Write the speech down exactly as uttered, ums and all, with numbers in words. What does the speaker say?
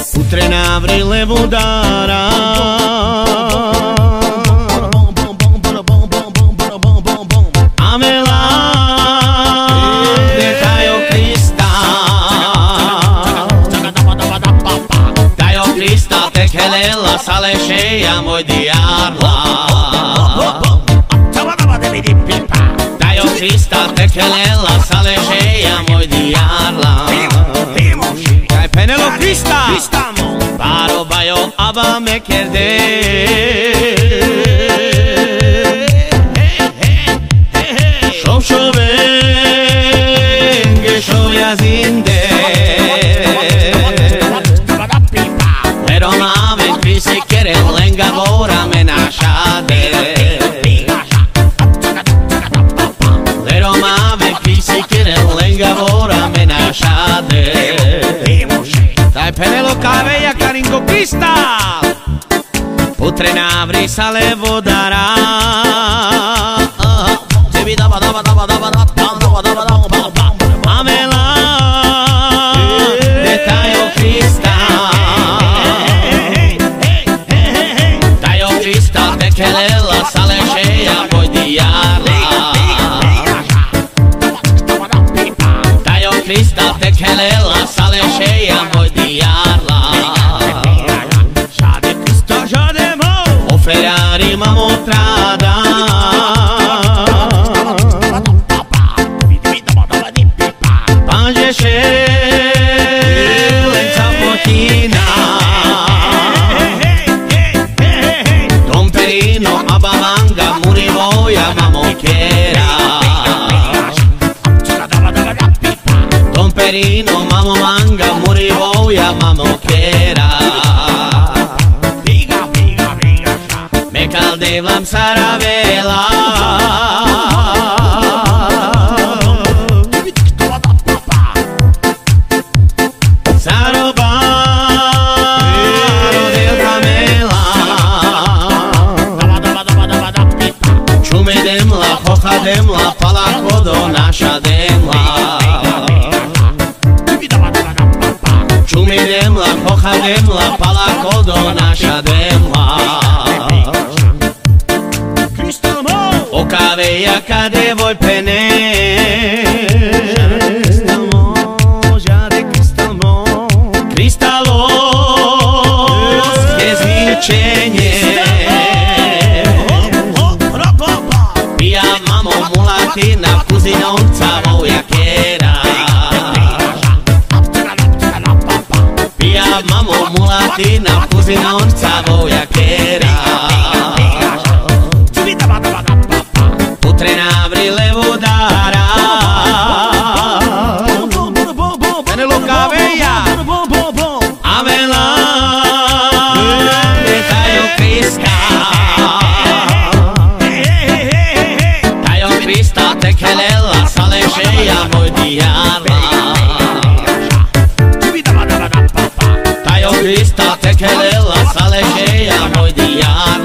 Putrena Ávri le Vudárá. Amela de Tajo Krista, Tajo Krista te 𝚂𝚗𝓐𝓐 𝓵𝓪𝓻𝓵𝓏 môj diarla. Tajo Krista te 𝚂𝚗𝓐𝓐 𝓵𝓪𝓻𝓵𝓏 môj diarla. Kaj penelo Krista, Báro bajo aba me kerde. 𝚂𝚄𝚱𝚂𝚾 𝓱𝚂𝚗 Roma 𝗿𝚂𝚗𝓱𝚂𝚾 Roma 𝗿𝚂𝚗𝓱𝚂𝚾 Daj penelo káveja karingo Krista. Putrena Ávri sa le Vudárá. Amela de Tajo Krista, Tajo Krista te 𝚂𝚗𝓐𝓐 𝓵𝓪𝓻𝓵𝓏 môj diarla. Tajo Krista te 𝚂𝚗𝓐𝓐 𝓵𝓪𝓻𝓵𝓏 môj diarla. Žade Krista, žade mo Oferári mám otráda. 𝚂𝚗𝓱𝚂𝓐𝓐 potína. 𝓕𝓪𝓻𝓻𝓵𝓏 𝚂𝚗𝓆𝓪𝓻𝓵𝓏 mamo quiera. 𝓕𝓪𝓻𝓻 mamo manga 𝚪𝓻𝓆𝓪𝓻𝓵 mamo quiera. Me 𝚂𝚘𝓆𝓪𝓻𝓵𝓏 saravēlā. 𝚂𝚘𝓆𝓪 palakodo naša demla. 𝚂𝚘𝓆𝓪 𝚂𝚘𝓆𝓪 palakodo naša demla. Okaveja kade voj pene. Kristalos je zničenje. Pija mamo mulatina kuzinovca moja kera. Pija mamo mulatina kuzinovca moja kera. Putrena Ávri le Vudárá. Penelo káveja Amela de Tajo Krista, Tajo Krista te 𝚂𝚗𝓐𝓐 𝓵𝓪𝓻𝓵𝓏 môj diarla. Tajo Krista te 𝚂𝚗𝓐𝓐 𝓵𝓪𝓻𝓵𝓏 môj diarla.